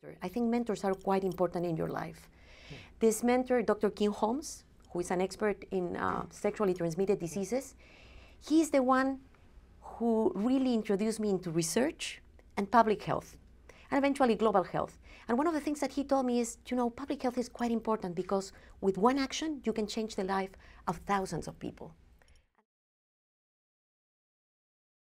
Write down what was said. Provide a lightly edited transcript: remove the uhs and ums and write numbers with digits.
I think mentors are quite important in your life. This mentor, Dr. Kim Holmes, who is an expert in sexually transmitted diseases, he's the one who really introduced me into research and public health, and eventually global health. And one of the things that he told me is, you know, public health is quite important because with one action, you can change the life of thousands of people.